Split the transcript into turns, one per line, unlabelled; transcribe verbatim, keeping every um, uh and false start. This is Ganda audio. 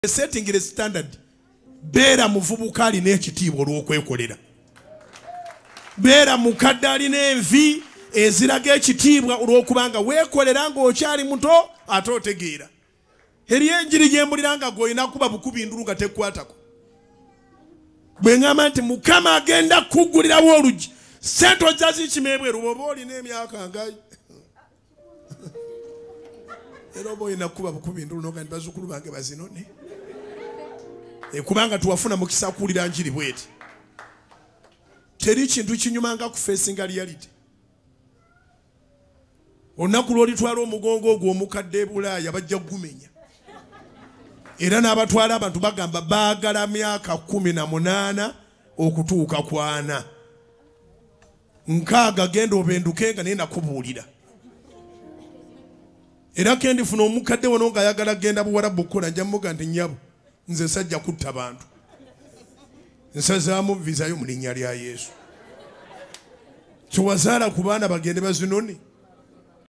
Setting the standard. Beera muvubuka alina ekitibwa olw'okwekolera. Beera mukadde alina envi eziraga ekitibwa olw'okubanga weekolera ng'okyali muto ate otegeera. Eri enjiri gye mbulira nga gw'olina kuba bukubi ndulu nga tekkwatako. Bwe ngamba nti Mukama agenda kuggulirawo oluggi, ssente ojja zikimebweru bw'oba olina emyaka ngayi. Era oba olina kuba bukubi ndulu n'oga nti bazzukulu bange bazinone. Kubanga tuwafuna mukisa kuwulira njiri bweti. Teri kintu kinyuma nga kufeesinga reality. Olunaku lw'olitwala omugongo ogwo omukadde Bulaaya bajja kugumenya. Era n'abatwala abantu bagamba baagala myaka kumi na munaana okutuuka ku ana. Nkaaga genda obenduke nga naye nakubuulira. Era kendifuna omukadde wano ng'ayagala genda Buwarabu kukola nja mmuga nti nnyabo nze sajja kutta abantu. Nsazaamu vizayo mu linnya lya Yesu. Kyewazaala ku baana bagende bazinone.